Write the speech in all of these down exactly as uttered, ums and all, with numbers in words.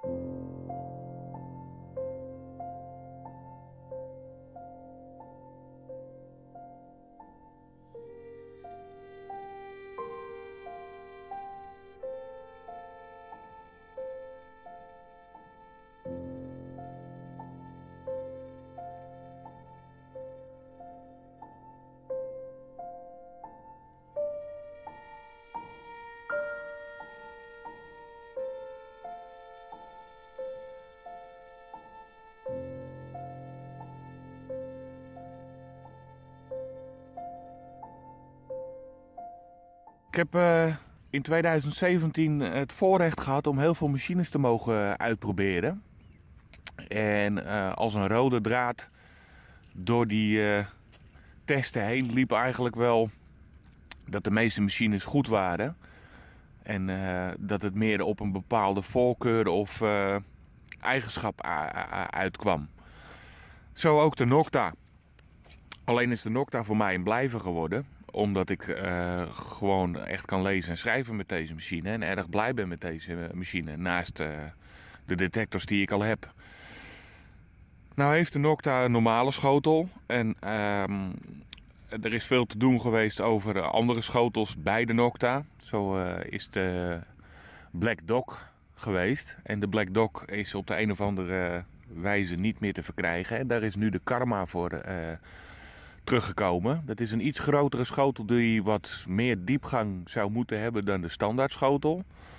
Ik heb uh, in tweeduizend zeventien het voorrecht gehad om heel veel machines te mogen uitproberen. En uh, als een rode draad door die uh, testen heen liep eigenlijk wel dat de meeste machines goed waren. En uh, dat het meer op een bepaalde voorkeur of uh, eigenschap uitkwam. Zo ook de Nocta. Alleen is de Nocta voor mij een blijver geworden. Omdat ik uh, gewoon echt kan lezen en schrijven met deze machine. En erg blij ben met deze machine. Naast uh, de detectors die ik al heb. Nou heeft de Nocta een normale schotel. En uh, er is veel te doen geweest over andere schotels bij de Nocta. Zo uh, is de Black Dog geweest. En de Black Dog is op de een of andere wijze niet meer te verkrijgen. En daar is nu de Karma voor uh, teruggekomen. Dat is een iets grotere schotel die wat meer diepgang zou moeten hebben dan de standaard schotel.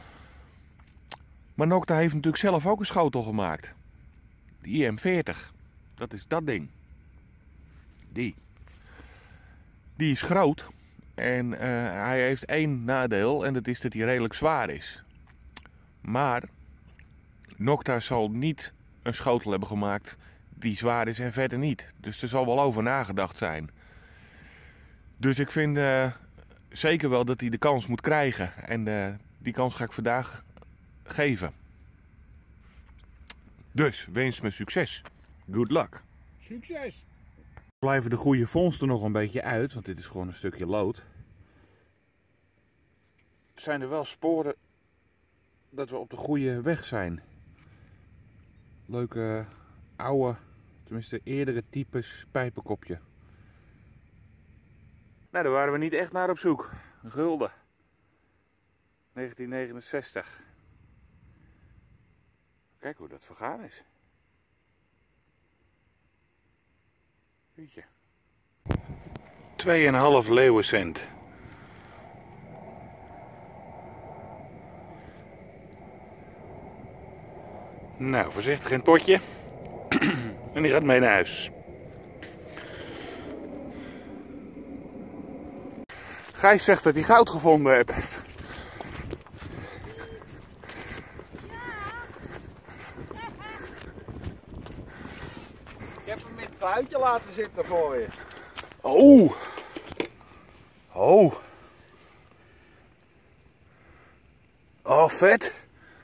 Maar Nocta heeft natuurlijk zelf ook een schotel gemaakt. De I M veertig. Dat is dat ding. Die. Die is groot. En uh, hij heeft één nadeel. En dat is dat hij redelijk zwaar is. Maar Nocta zal niet een schotel hebben gemaakt die zwaar is en verder niet. Dus er zal wel over nagedacht zijn. Dus ik vind uh, zeker wel dat hij de kans moet krijgen. En uh, die kans ga ik vandaag geven. Dus, wens me succes. Good luck. Succes! Blijven de goede vondsten nog een beetje uit, want dit is gewoon een stukje lood. Zijn er wel sporen dat we op de goede weg zijn. Leuke oude, tenminste eerdere types pijpenkopje. Nou, daar waren we niet echt naar op zoek. Een gulden. negentien negenenzestig. Kijk hoe dat vergaan is. Weet je. twee komma vijf leeuwencent. Nou, voorzichtig in het potje. En die gaat mee naar huis. Gijs zegt dat hij goud gevonden heeft. Ik heb hem in het buitje laten zitten voor je. Oh! Oh! Oh, vet!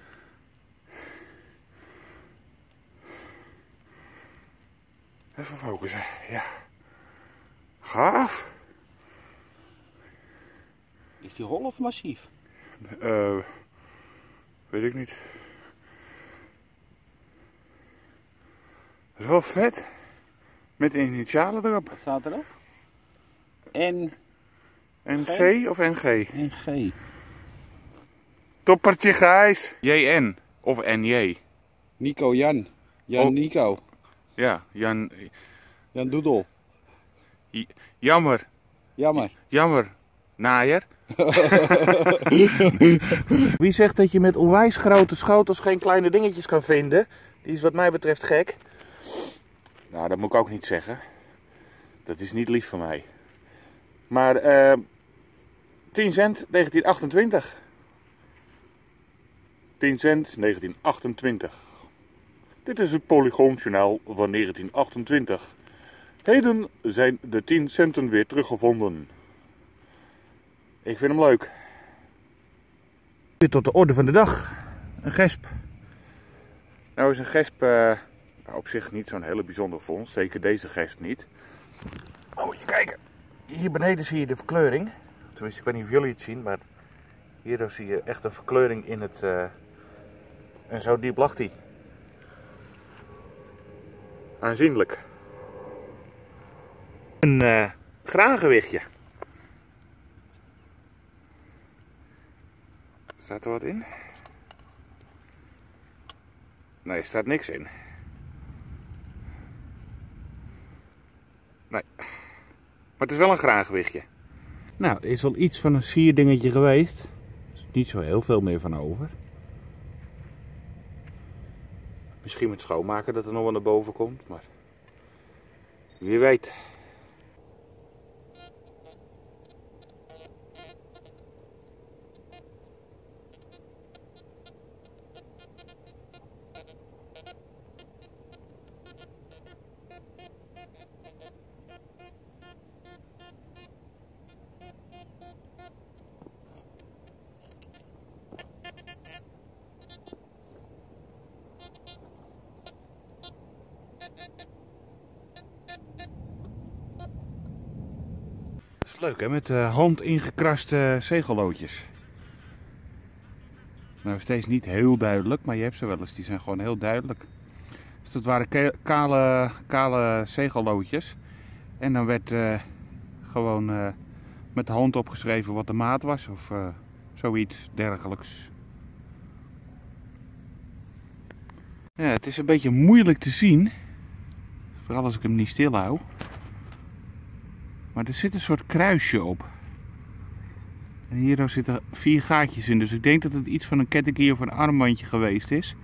Even focussen, ja. Gaaf! Is die rol of massief? Uh, weet ik niet. Dat is wel vet. Met de initialen erop. Wat staat erop? N... N C of N G? N G. Toppertje Gijs. J N of N J. Nico Jan. Jan Oh. Nico. Ja, Jan. Jan Doedel. J- Jammer. Jammer. Jammer. Naaier. Wie zegt dat je met onwijs grote schotels geen kleine dingetjes kan vinden? Die is wat mij betreft gek. Nou, dat moet ik ook niet zeggen. Dat is niet lief van mij. Maar uh, tien cent negentien achtentwintig. tien cent negentien achtentwintig. Dit is het Polygoonjournaal van negentien achtentwintig. Heden zijn de tien centen weer teruggevonden. Ik vind hem leuk. Weer tot de orde van de dag. Een gesp. Nou is een gesp uh, op zich niet zo'n hele bijzondere vondst. Zeker deze gesp niet. Oh, moet je kijken. Hier beneden zie je de verkleuring. Tenminste, ik weet niet of jullie het zien, maar hier zie je echt een verkleuring in het, uh, En zo diep lag hij. Aanzienlijk. Een uh, graangewichtje. Staat er wat in? Nee, er staat niks in. Nee. Maar het is wel een graangewichtje. Nou, het is wel iets van een sierdingetje geweest. Er is niet zo heel veel meer van over. Misschien met schoonmaken dat er nog wat naar boven komt, maar wie weet. Leuk hè, met uh, hand ingekraste zegelloodjes. Nou, steeds niet heel duidelijk, maar je hebt ze wel eens, die zijn gewoon heel duidelijk. Dus dat waren kale, kale zegelloodjes. En dan werd uh, gewoon uh, met de hand opgeschreven wat de maat was of uh, zoiets dergelijks. Ja, het is een beetje moeilijk te zien, vooral als ik hem niet stil hou. Maar er zit een soort kruisje op. En hier zitten vier gaatjes in. Dus ik denk dat het iets van een kettingje of een armbandje geweest is.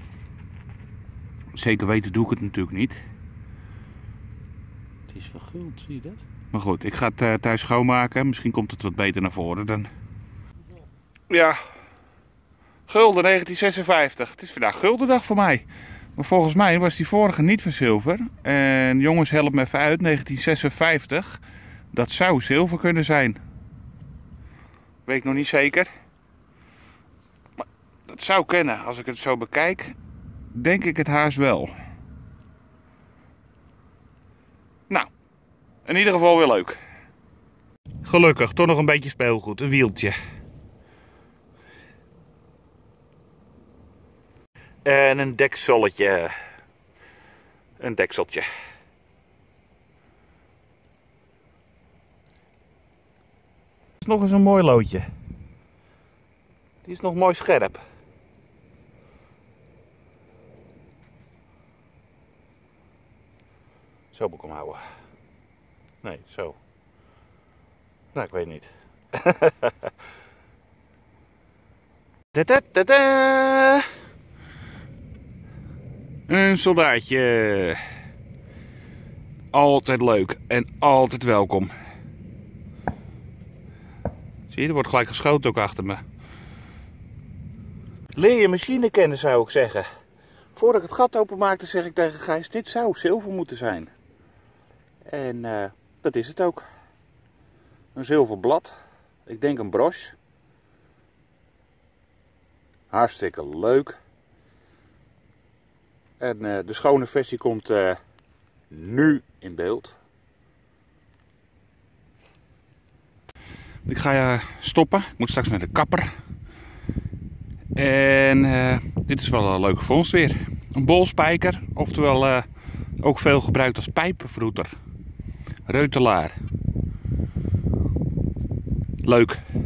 Zeker weten doe ik het natuurlijk niet. Het is verguld, zie je dat? Maar goed, ik ga het uh, thuis schoonmaken. Misschien komt het wat beter naar voren dan. Ja. Gulden negentien zesenvijftig. Het is vandaag guldendag voor mij. Maar volgens mij was die vorige niet van zilver. En jongens, help me even uit. negentien zesenvijftig. Dat zou zilver kunnen zijn. Weet ik nog niet zeker. Maar dat zou kunnen. Als ik het zo bekijk, denk ik het haast wel. Nou, in ieder geval weer leuk. Gelukkig, toch nog een beetje speelgoed. Een wieltje. En een dekseltje. Een dekseltje. Het is nog eens een mooi loodje. Die is nog mooi scherp. Zo moet ik hem houden. Nee, zo. Nou, ik weet niet. Da -da -da -da. Een soldaatje. Altijd leuk en altijd welkom. Zie je, er wordt gelijk geschoten ook achter me. Leer je machine kennen, zou ik zeggen. Voordat ik het gat openmaakte, zeg ik tegen Gijs, dit zou zilver moeten zijn. En uh, dat is het ook. Een zilverblad. Ik denk een broche. Hartstikke leuk. En uh, de schone versie komt uh, nu in beeld. Ik ga uh, stoppen. Ik moet straks naar de kapper. En uh, dit is wel een leuke vondst weer. Een bolspijker, oftewel uh, ook veel gebruikt als pijpenvroeter. Reutelaar. Leuk.